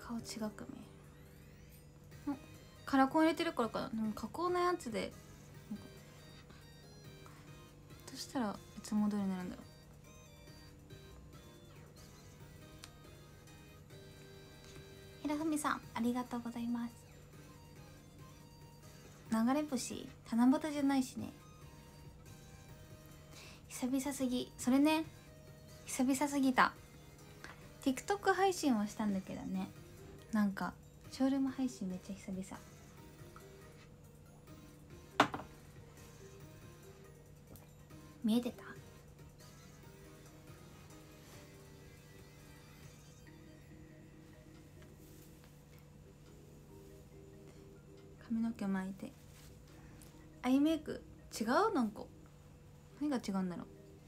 顔違く見える。カラコン入れてるからかな。でも加工のやつでどうしたらいつも通りになるんだろう。ひらふみさんありがとうございます。流れ星七夕じゃないしね。久々すぎ。それね、久々すぎた。 TikTok 配信はしたんだけどね、なんかショールーム配信めっちゃ久々。見えてた？髪の毛巻いてアイメイク違う？なんか何が違うんだろう。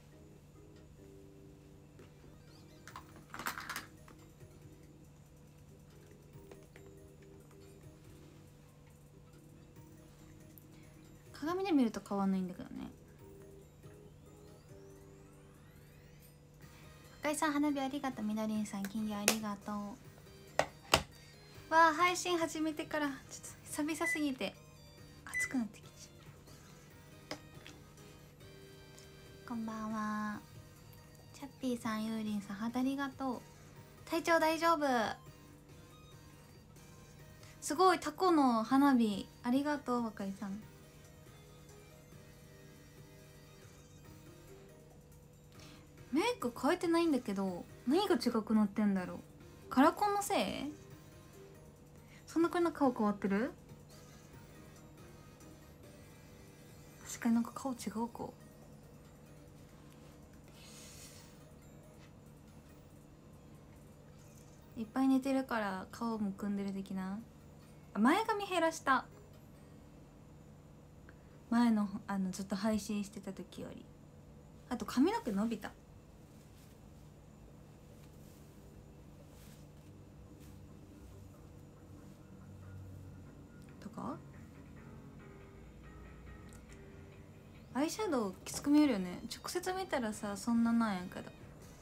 鏡で見ると変わんないんだけどね。深井さん花火ありがとう。みのりんさん金魚ありがとう。わあ、配信始めてからちょっと久々すぎて熱くなってきちゃう。こんばんは。チャッピーさん、ゆうりんさん、ハートありがとう。体調大丈夫？すごいタコの花火ありがとう。若井さんメイク変えてないんだけど何が違くなってんだろう。カラコンのせい？そんなくらいの顔変わってる？確かになんか顔違うか。いっぱい寝てるから顔むくんでる的な。前髪減らした。前のずっと配信してた時より。あと髪の毛伸びたとか。アイシャドウきつく見えるよね。直接見たらさそんななんやけど。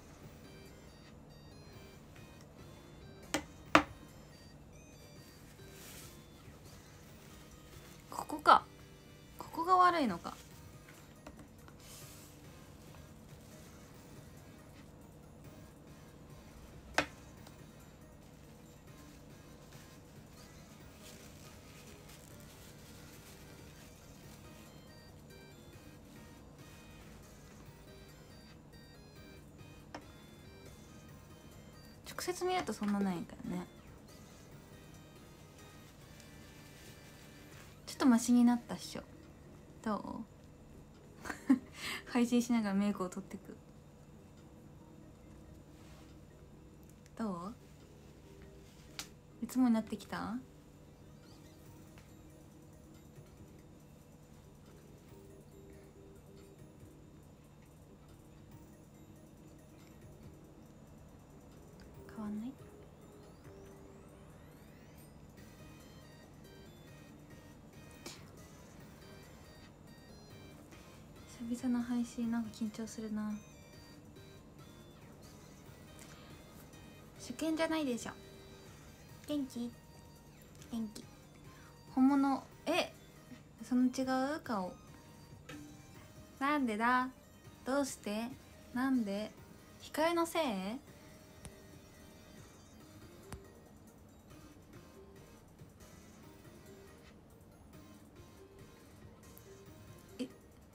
ここか、ここが悪いのか。直接見るとそんなないからね。ちょっとマシになったっしょ。どう？配信しながらメイクを取ってく。どう？いつもになってきた？変わんない？久々の配信なんか緊張するな。初見じゃないでしょ。元気？元気。本物。その違う顔。なんでだ？どうして？なんで？控えのせい？え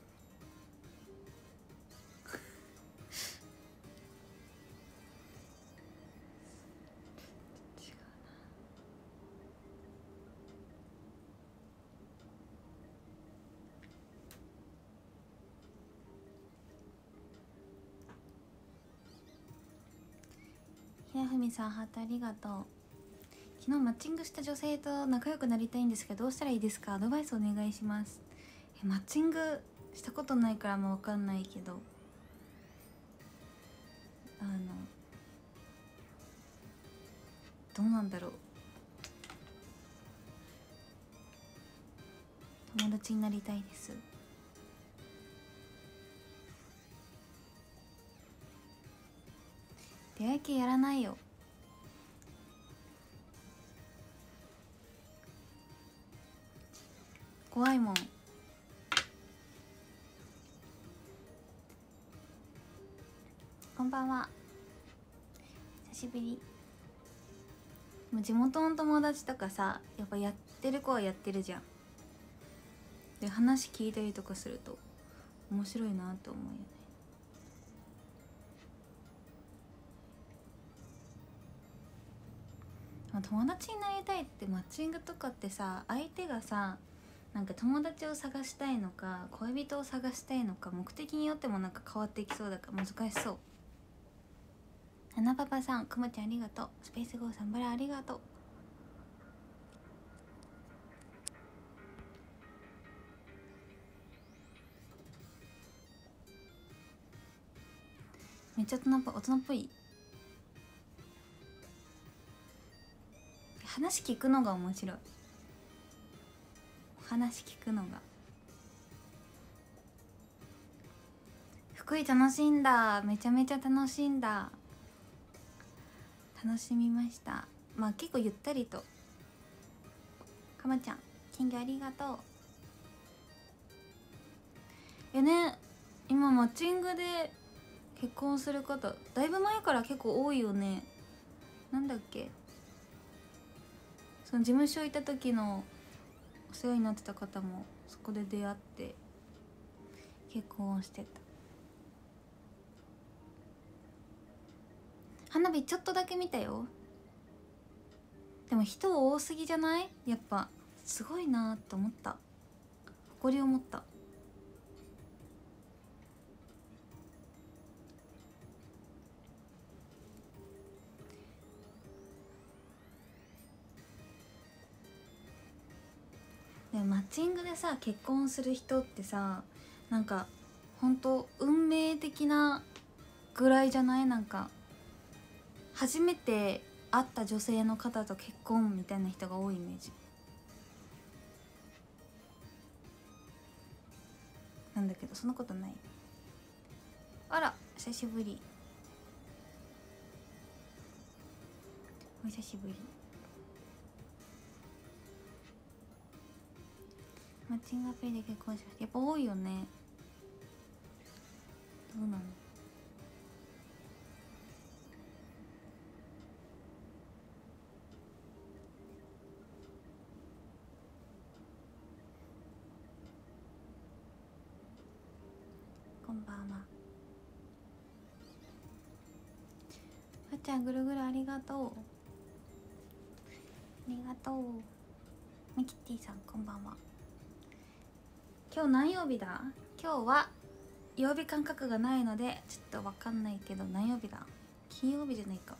ひらふみさんハートありがとう。昨日マッチングした女性と仲良くなりたいんですけどどうしたらいいですか？アドバイスお願いします。マッチングしたことないからもう分かんないけど、どうなんだろう。友達になりたいです。出会い系やらないよ。 怖いもん。こんばんは、久しぶり。もう地元の友達とかさ、やっぱやってる子はやってるじゃん。で話聞いたりとかすると面白いなと思うよね。友達になりたいってマッチングとかってさ、相手がさなんか友達を探したいのか恋人を探したいのか目的によってもなんか変わっていきそうだから難しそう。花パパさん、くまちゃんありがとう。スペースゴーさん、バラありがとう。めっちゃ大人っぽい。話聞くのが面白い。話聞くのが。福井楽しんだ。めちゃめちゃ楽しんだ。楽しみました。まあ結構ゆったりと。かまちゃん、金魚ありがとう。ね、今マッチングで結婚する方だいぶ前から結構多いよね。なんだっけ、その事務所いた時のお世話になってた方もそこで出会って結婚してた。花火ちょっとだけ見たよ。でも人多すぎじゃない？やっぱすごいなと思った。誇りを持った。でもマッチングでさ結婚する人ってさ、なんかほんと運命的なぐらいじゃない？なんか初めて会った女性の方と結婚みたいな人が多いイメージなんだけど、そんなことない。あら久しぶり。お久しぶり。マッチングアプリで結婚しました。やっぱ多いよね。どうなの？こんばんは。あっちゃんぐるぐるありがとう。ありがとう。ミキティさんこんばんは。今日何曜日だ？今日は曜日感覚がないのでちょっと分かんないけど、何曜日だ？金曜日じゃないか、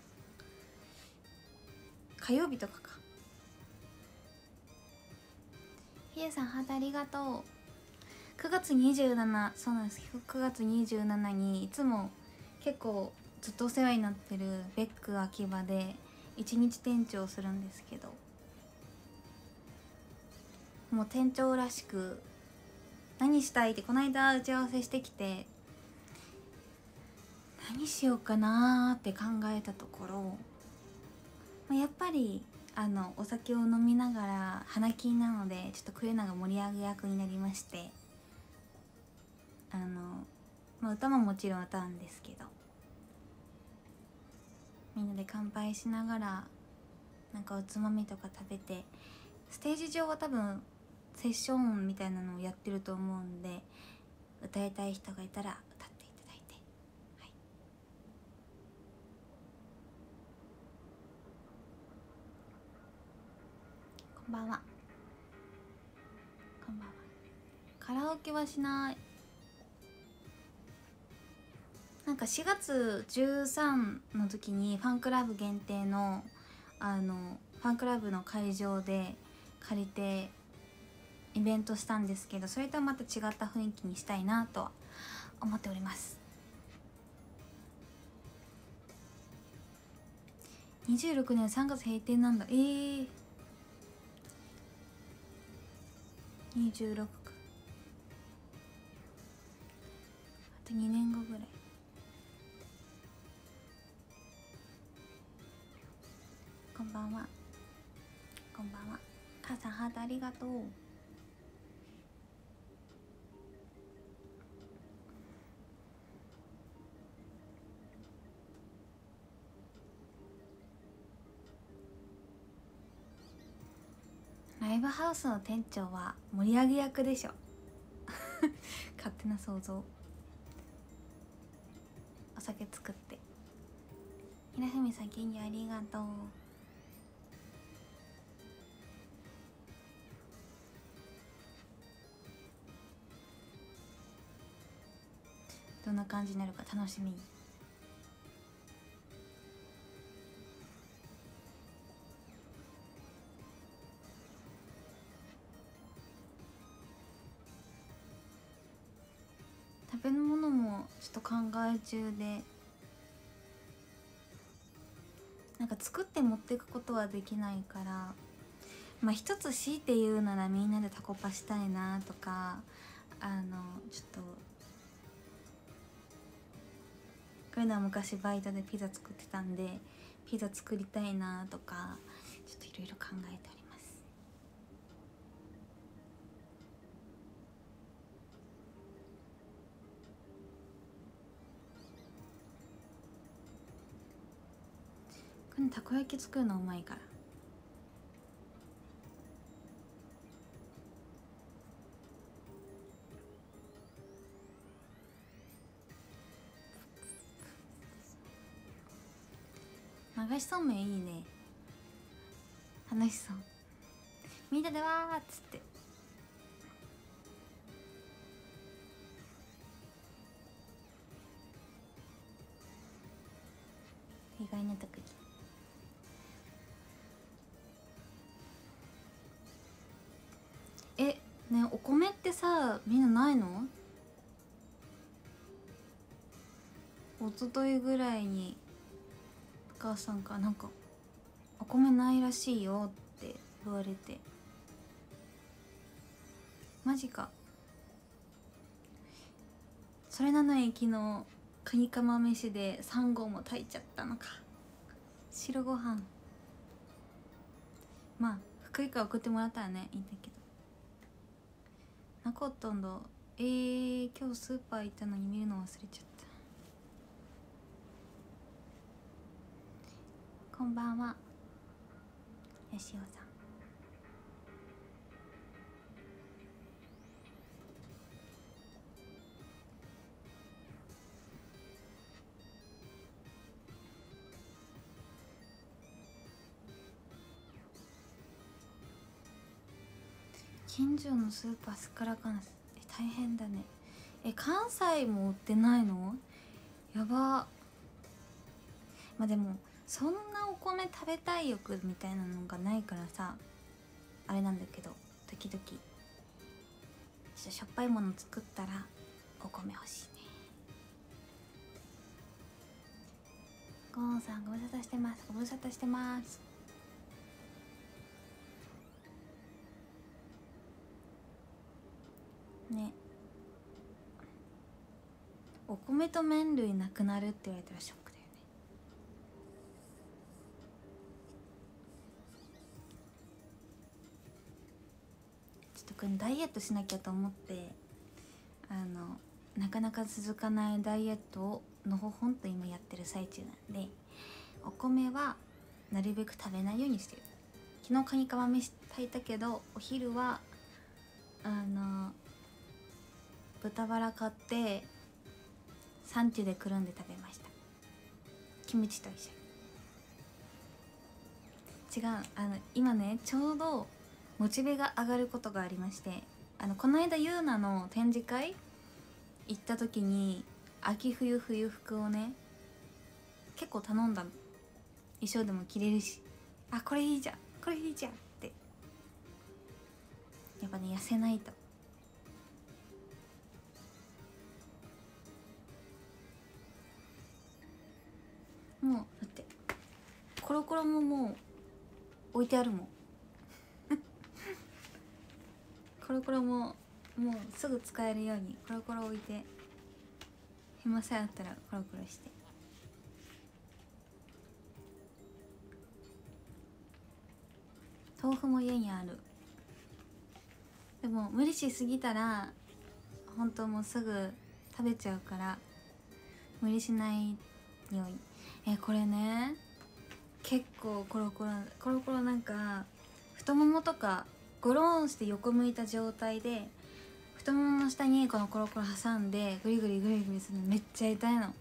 火曜日とかか。ひえさんハートありがとう。9月27、そうなんです。9月27にいつも結構ずっとお世話になってるベック秋葉で一日店長をするんですけど、もう店長らしく何したいってこの間打ち合わせしてきて、何しようかなーって考えたところ、やっぱりお酒を飲みながら花金なのでちょっとクレナが盛り上げ役になりまして、歌ももちろん歌うんですけど、みんなで乾杯しながらなんかおつまみとか食べて、ステージ上は多分セッションみたいなのをやってると思うんで、歌いたい人がいたら歌っていただいて、はい、こんばんは。こんばんは。カラオケはしない。なんか4月13の時にファンクラブ限定のファンクラブの会場で借りてイベントしたんですけど、それとはまた違った雰囲気にしたいなとは思っております。26年3月閉店なんだ。26か、あと2年後ぐらい。こんばんは。こんばんは。母さんハートありがとう。 イブハウスの店長は盛り上げ役でしょ勝手な想像。お酒作って。ひなふみ先にありがとう。どんな感じになるか楽しみ。食べ物もちょっと考え中で、なんか作って持っていくことはできないから、まあ一つ強いて言うならみんなでタコパしたいなとか、ちょっとこういうのは昔バイトでピザ作ってたんでピザ作りたいなとか、ちょっといろいろ考えております。このたこ焼き作るのうまいから。流しそうめんいいね、楽しそう。みんなでわーっつって。意外な特技。ね、お米ってさみんなないの？一昨日ぐらいにお母さんからなんかお米ないらしいよって言われて、マジか。それなのに昨日カニカマ飯で3合も炊いちゃったのか。白ご飯、まあ福井から送ってもらったらねいいんだけど。なかったんだ。今日スーパー行ったのに見るの忘れちゃった。こんばんは、よしおさん。近所のスーパーすっからかん。大変だね。関西も売ってないの？やば。まあでもそんなお米食べたい欲みたいなのがないからさあれなんだけど、時々しょっぱいもの作ったらお米欲しいね。ゴーンさんご無沙汰してます。ご無沙汰してます。ね、お米と麺類なくなるって言われたらショックだよね。ちょっとこれダイエットしなきゃと思ってなかなか続かないダイエットをのほほんと今やってる最中なんで、お米はなるべく食べないようにしてる。昨日カニカマ飯炊いたけどお昼は豚バラ買ってサンチュでくるんで食べました。キムチと一緒に。違う、今ねちょうどモチベが上がることがありまして、この間ユーナの展示会行った時に秋冬冬服をね結構頼んだの。衣装でも着れるし、あこれいいじゃんこれいいじゃんって。やっぱね痩せないと。もうだってコロコロももう置いてあるもんコロコロももうすぐ使えるようにコロコロ置いて、暇さえあったらコロコロして。豆腐も家にある。でも無理しすぎたら本当もうすぐ食べちゃうから無理しないように。これね結構コロコロなんか太ももとかゴローンして横向いた状態で太ももの下にこのコロコロ挟んでグリグリグリグリするのめっちゃ痛いの。めっ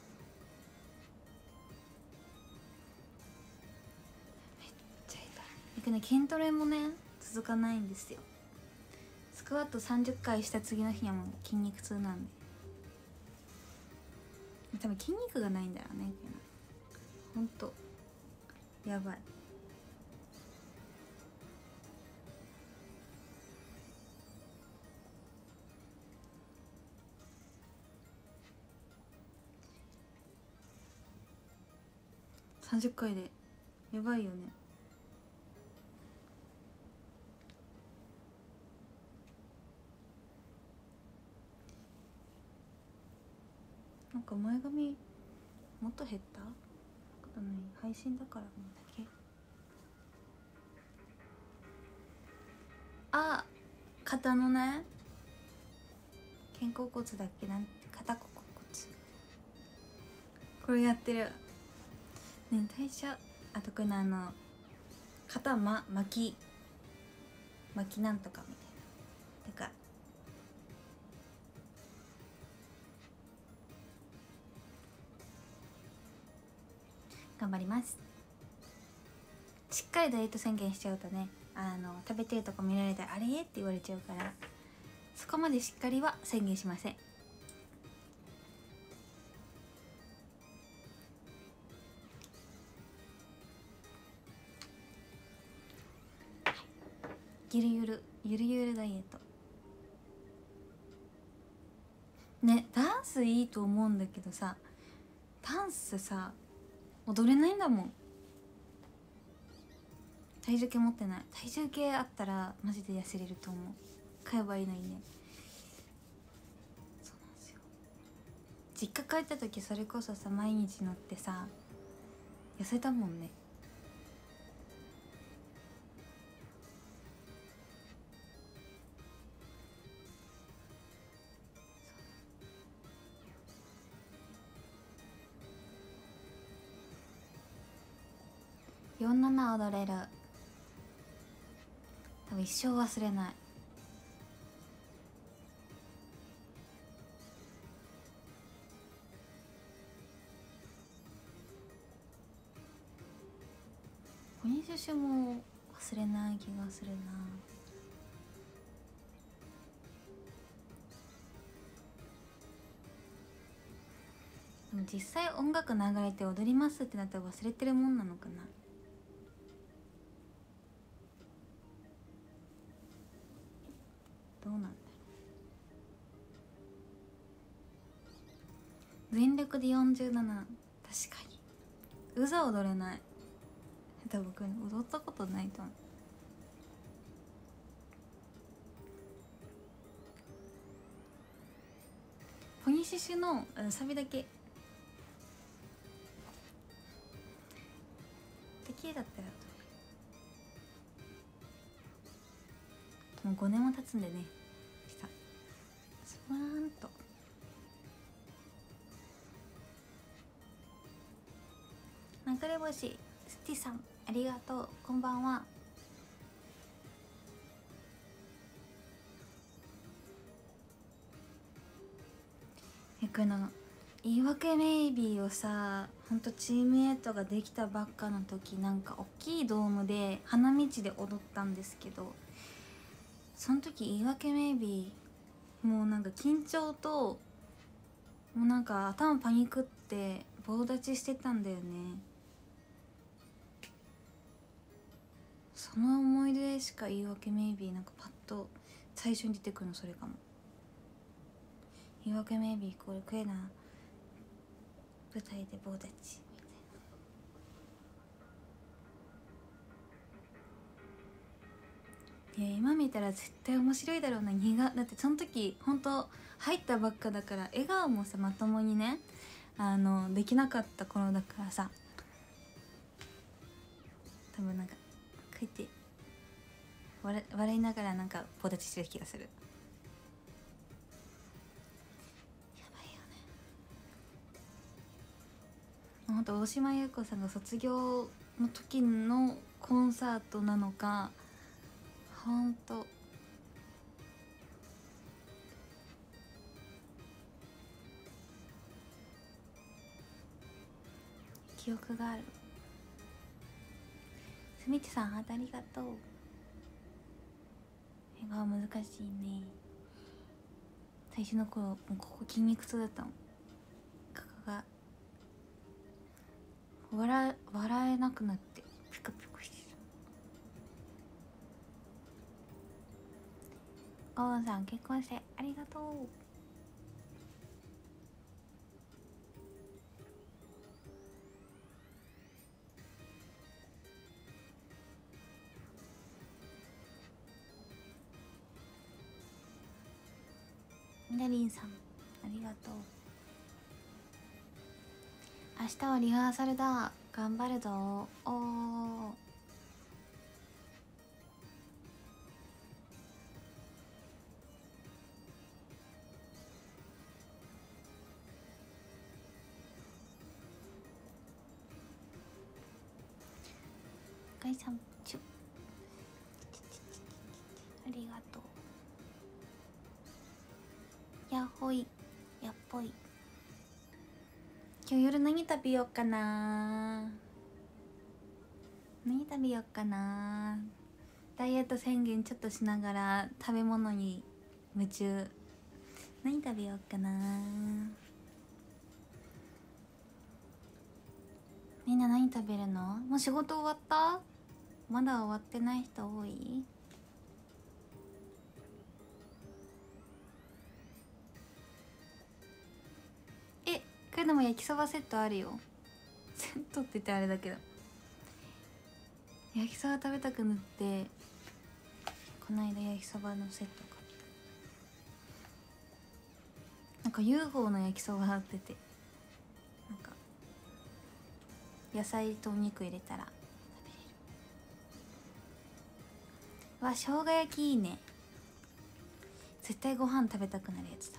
ちゃ痛い。ね、筋トレもね続かないんですよ。スクワット30回した次の日にはもう筋肉痛なんで、多分筋肉がないんだろうね。ほんとやばい。30回でやばいよね。なんか前髪もっと減ったことない？配信だからもんだけ。あ、肩のね肩甲骨だっけ、なんて肩甲骨、これやってるね。代謝、あとこの肩巻きなんとかみたいな。だから頑張ります。しっかりダイエット宣言しちゃうとね、食べてるとこ見られたらあれって言われちゃうから、そこまでしっかりは宣言しません。ゆるゆるダイエットね。ダンスいいと思うんだけどさ、ダンスさ踊れないんだもん。体重計持ってない。体重計あったらマジで痩せれると思う。買えばいいのにね。そうなんですよ。実家帰った時それこそさ毎日乗ってさ痩せたもんね。47踊れる。多分一生忘れない。ポニシュシュも忘れない気がするな。でも実際音楽流れて踊りますってなったら忘れてるもんなのかな。どうなんだろう。全力で47、確かにうざ踊れない。多分僕踊ったことないと思う。ポニシシュのサビだけだったらもう5年も経つんでね。したスワーンと。流れ星スティさんありがとう、こんばんは。この言い訳メイビーをさ、ほんとチーム8ができたばっかの時、なんか大きいドームで花道で踊ったんですけど、その時言い訳メイビーもうなんか緊張ともうなんか頭パニクって棒立ちしてたんだよね。その思い出しか言い訳メイビーなんかパッと最初に出てくるのそれかも。言い訳メイビーイコールクエな舞台で棒立ちみたいな。いや今見たら絶対面白いだろうな。だってその時ほんと入ったばっかだから笑顔もさまともにねできなかった頃だからさ、多分なんかこうやって笑いながらなんか棒立ちしてる気がする。ほんと大島優子さんが卒業の時のコンサートなのかほんと記憶がある。すみちさんハートありがとう。笑顔難しいね。最初の頃もうここ筋肉痛だったの。ここが笑えなくなってピクピクしてた。ゴーンさん結婚してありがとう。みなりんさんありがとう。明日はリハーサルだ。頑張るぞ。おー。かいさんちゅありがとう。やっほいやっぽい。今日夜何食べようかな。何食べようかな。ダイエット宣言ちょっとしながら食べ物に夢中。何食べようかな。みんな何食べるの？もう仕事終わった？まだ終わってない人多い？え、これでも焼きそばセットあるよ。セットって言ってあれだけど、焼きそば食べたくなってこの間焼きそばのセット買った。なんか UFO の焼きそば売ってて、なんか野菜とお肉入れたら食べれる。わ、生姜焼きいいね。絶対ご飯食べたくなるやつだ。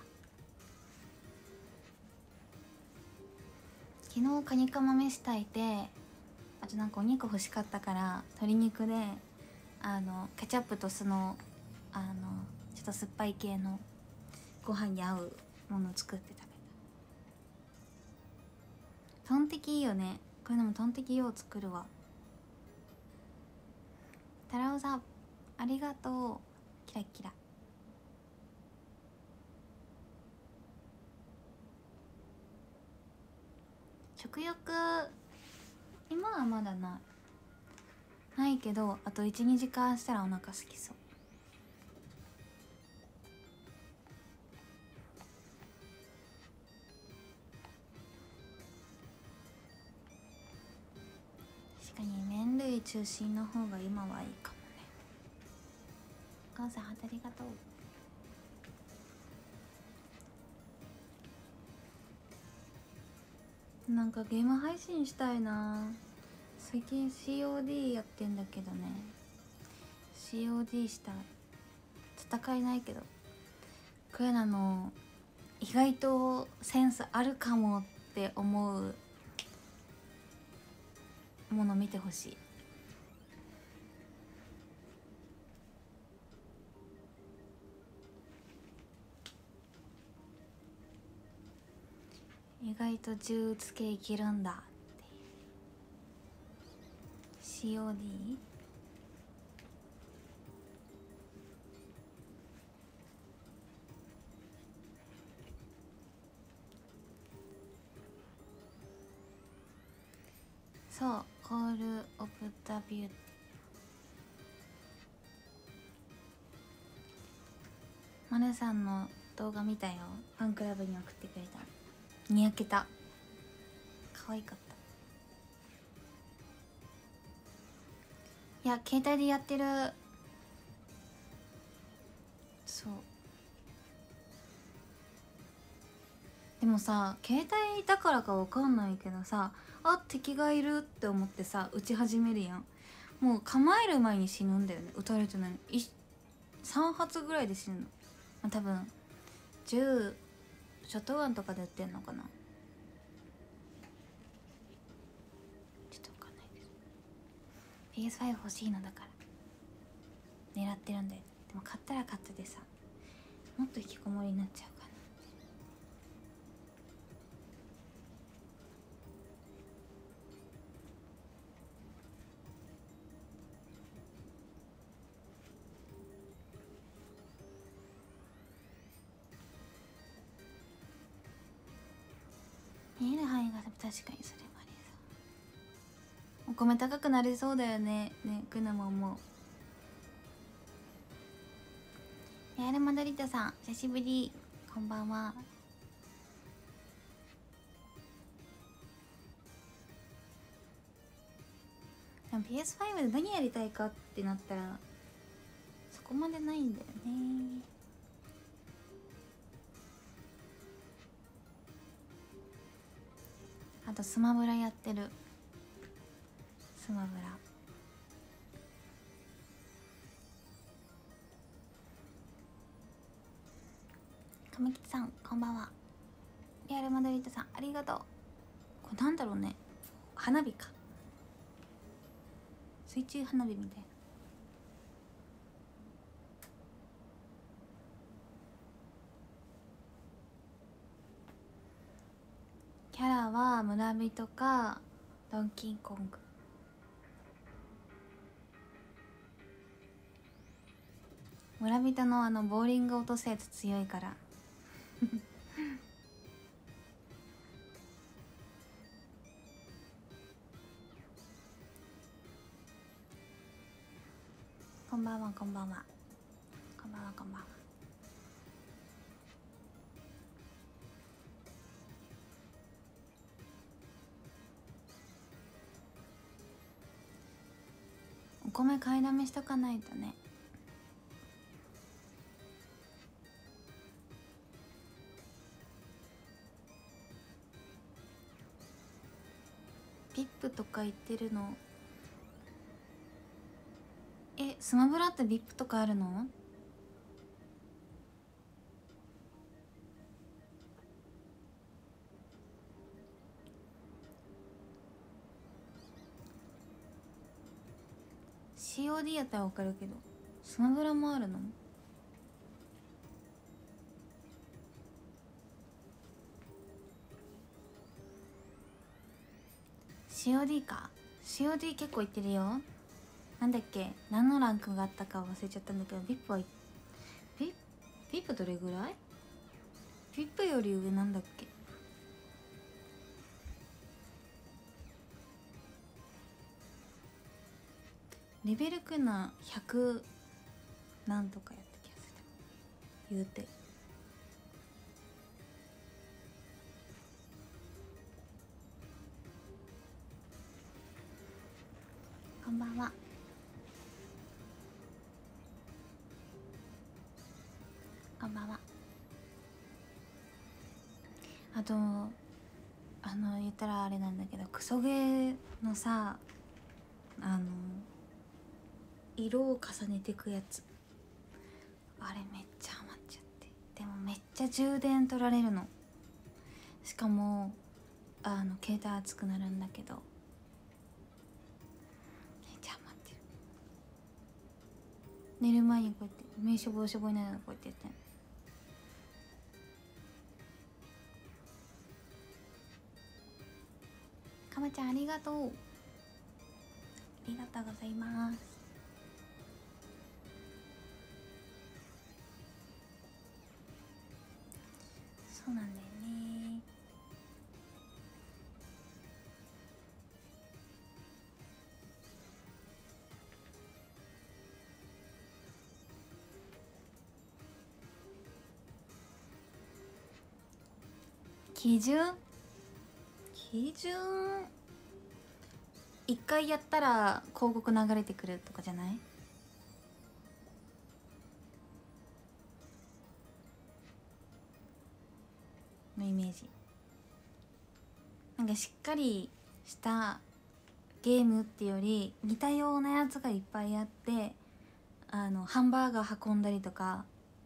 昨日カニカマ飯炊いて、あとなんかお肉欲しかったから鶏肉でケチャップと酢のちょっと酸っぱい系のご飯に合うものを作って食べた。トンテキいいよね。これでもトンテキよう作るわ。タラオさんありがとう。キラキラ。食欲今はまだないけど、あと 1,2 時間したらお腹空きそう。確かに麺類中心の方が今はいいかもね。お母さんありがとう。なんかゲーム配信したいな。最近 COD やってんだけどね。 COD したい。戦えないけどこれ意外とセンスあるかもって思うもの見てほしい。意外と銃撃つ系いけるんだっていう。 COD？ そう、コール・オブ・ザ・ビューティー。マネさんの動画見たよ。ファンクラブに送ってくれた。にやけた。可愛かった。いや携帯でやってる。そうでもさ、携帯だからかわかんないけどさ、あ、敵がいるって思ってさ撃ち始めるやん。もう構える前に死ぬんだよね。撃たれてないの3発ぐらいで死ぬの。まあ、多分銃ショットガンとかで撃ってんのかな。ちょっとわかんないです。 PS5 欲しいのだから。 狙ってるんだよ。でも買ったら買ったでさ、もっと引きこもりになっちゃうかな。見える範囲が確かにそれもありそう。お米高くなりそうだよね。ね、グナも思う。レアルマドリッドさん久しぶり、こんばんは。でも PS5 で何やりたいかってなったらそこまでないんだよね。あとスマブラやってる。スマブラ亀吉さんこんばんは。リアルマドリッドさんありがとう。これなんだろうね、花火か、水中花火みたいな。キャラは村人かドンキーコング。村人のボーリング落とすやつ強いからこんばんはこんばんはこんばんはこんばんは。お米買いだめしとかないとね。ビップとか言ってるの。スマブラってビップとかあるの？COD やったらわかるけどスマブラもあるの？COD か。 COD 結構いってるよ。なんだっけ、何のランクがあったか忘れちゃったんだけど、VIP はVIP どれぐらい？ VIP より上なんだっけ。レベルくな100なんとかやった気がする。言うてこんばんは。こんばんは。あと言ったらあれなんだけど、クソゲーのさ、色を重ねていくやつ、あれめっちゃハマっちゃって。でもめっちゃ充電取られるの。しかも携帯熱くなるんだけど、めっちゃハマってる。寝る前にこうやって目しょぼしょぼいながらこうやってやってんの。かまちゃんありがとう。ありがとうございます。そうなんだよね。基準一回やったら広告流れてくるとかじゃない？のイメージ。なんかしっかりしたゲームっていうより似たようなやつがいっぱいあって、ハンバーガー運んだりとか、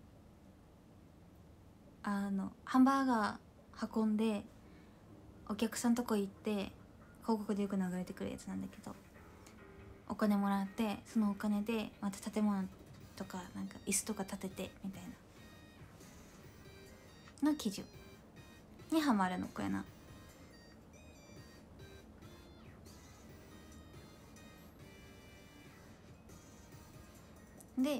ハンバーガー運んでお客さんとこ行って広告でよく流れてくるやつなんだけど、お金もらってそのお金でまた建物とかなんか椅子とか立ててみたいなの基準にハマるのこれな。で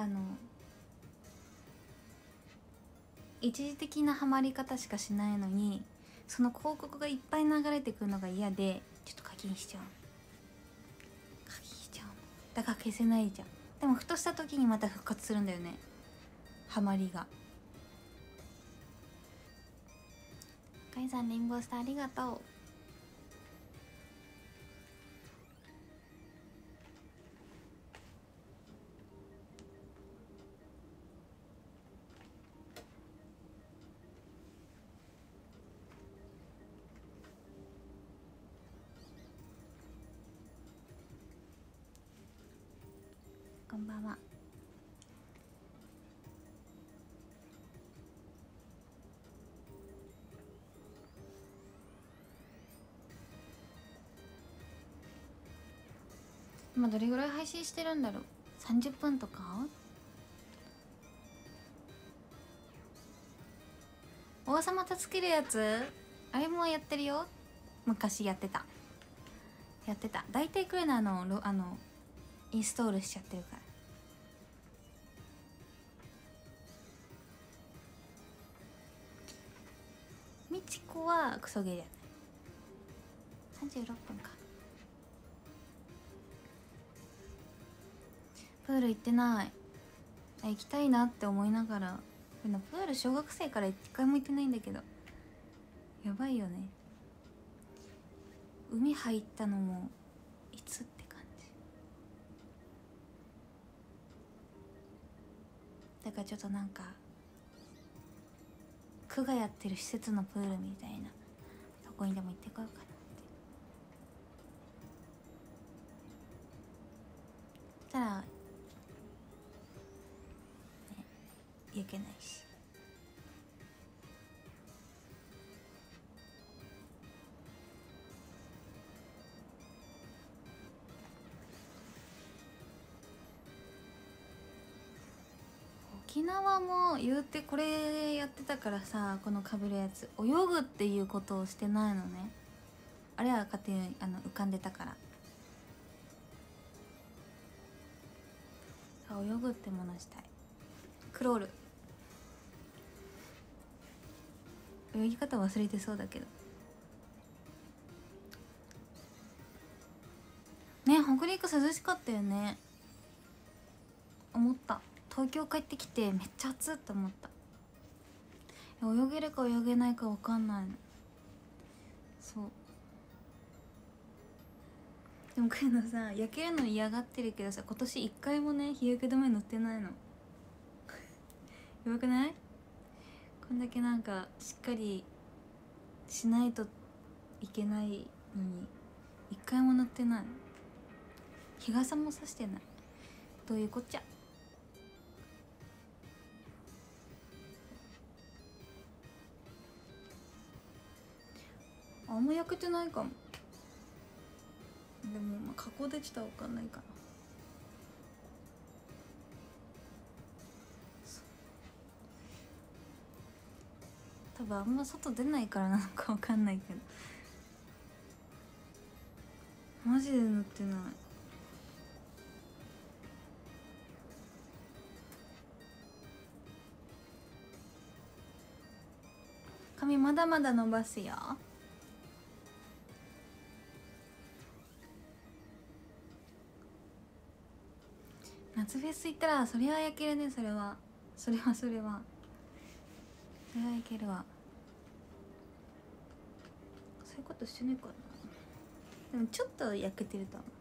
一時的なハマり方しかしないのにその広告がいっぱい流れてくるのが嫌でちょっと課金しちゃうだから消せないじゃん。でもふとした時にまた復活するんだよねハマりが。かいさんレインボースターありがとう。こんばんは。今どれぐらい配信してるんだろう。30分とか。王様助けるやつあれもやってるよ。昔やってた大体クレナのインストールしちゃってるから。みちこはクソゲーやね。36分か。プール行ってない。行きたいなって思いながらプール小学生から一回も行ってないんだけどやばいよね。海入ったのもいつって感じだからちょっとなんか区がやってる施設のプールみたいなとこにでも行ってこようかなって。そしたらね焼けないし。沖縄も言うてこれやってたからさ、このかぶるやつ泳ぐっていうことをしてないのね。あれは勝手に浮かんでたから。泳ぐってものしたい。クロール泳ぎ方忘れてそうだけどね。北陸涼しかったよね。思った。東京帰ってきてめっちゃ暑って思った。泳げるか泳げないか分かんないの。そうでもこういうのさ、焼けるの嫌がってるけどさ、今年1回もね日焼け止め塗ってないのやばくない？こんだけなんかしっかりしないといけないのに1回も塗ってない。日傘もさしてない。どういうこっちゃ。あんま焼けてないかも。でも加工でちょっと分かんないかな。多分あんま外出ないからなのか分かんないけどマジで塗ってない。髪まだまだ伸ばすよ。夏フェス行ったらそれは焼けるね。それは焼けるわ。そういうことしてないかな。でもちょっと焼けてると思う。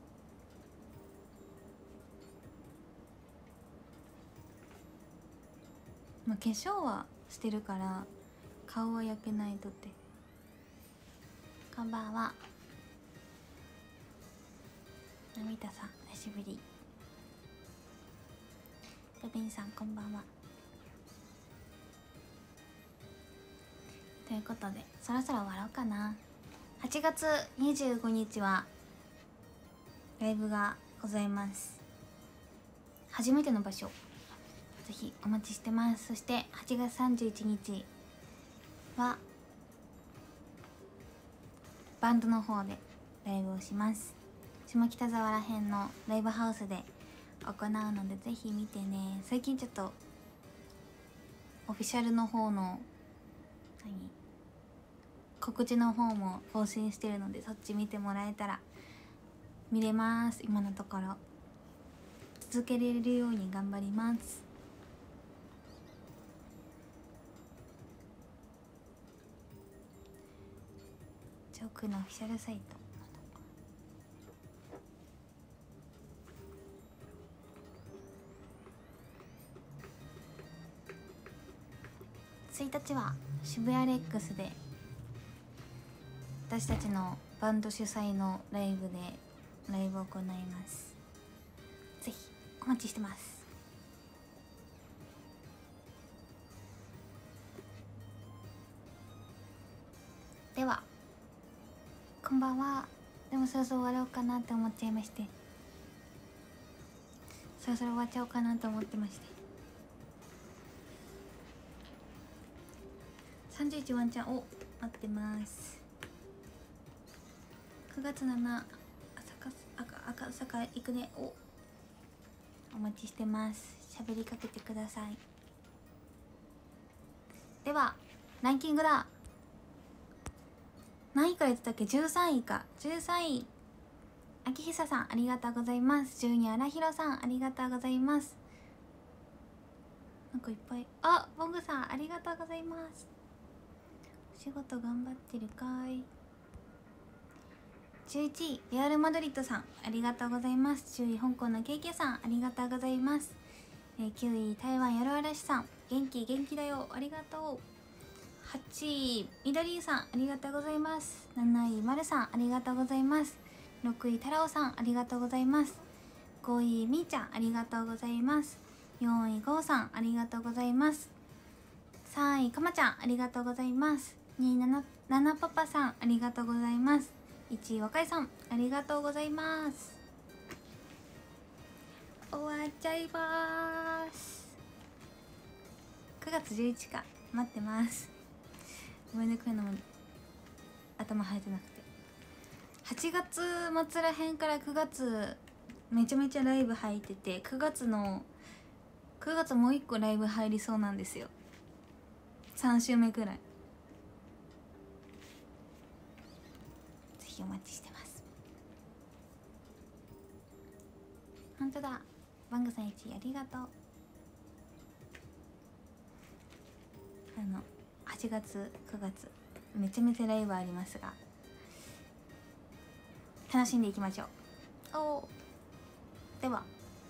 まあ化粧はしてるから顔は焼けないとって。こんばんは。なみたさん久しぶり。ペペンさんこんばんは。ということでそろそろ終わろうかな。8月25日はライブがございます。 初めての場所、ぜひお待ちしてます。そして8月31日はバンドの方でライブをします。下北沢らへんのライブハウスで行うので、ぜひ見てね。最近ちょっとオフィシャルの方の告知の方も更新してるので、そっち見てもらえたら見れます。今のところ続けれるように頑張ります。ジョークのオフィシャルサイト、1日は渋谷レックスで私たちのバンド主催のライブを行います。ぜひお待ちしてます。ではこんばんは。でもそろそろ終わろうかなって思っちゃいまして、そろそろ終わっちゃおうかなと思ってまして、31ワンちゃんを待ってます。9月7赤坂行くね。お待ちしてます。喋りかけてください。ではランキングだ。何位から言ってたっけ。13位か。13位秋久さん、ありがとうございます。12位荒弘さん、ありがとうございます。なんかいっぱい。ボングさん、ありがとうございます。お仕事頑張ってるかい。11位レアルマドリッドさん、ありがとうございます。10位香港のケイケさん、ありがとうございます。9位台湾やろあらしさん、元気だよ、ありがとう。8位みどりさん、ありがとうございます。7位まるさん、ありがとうございます。6位太郎さん、ありがとうございます。5位みーちゃん、ありがとうございます。4位ごうさん、ありがとうございます。3位かまちゃん、ありがとうございます。2位ななパパさん、ありがとうございます。1位若いさん、ありがとうございます。終わっちゃいます。9月11日待ってます。ごめんね、こういうのも頭入ってなくて。8月末らへんから9月めちゃめちゃライブ入ってて、9月もう1個ライブ入りそうなんですよ。3週目くらい。ぜひお待ちしてます。本当だ、バングさん1位ありがとう。8月9月めちゃめちゃライブありますが、楽しんでいきましょう。では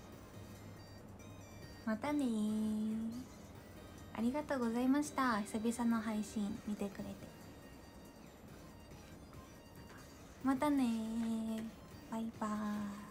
またね。ありがとうございました。久々の配信見てくれて。またね。バイバーイ。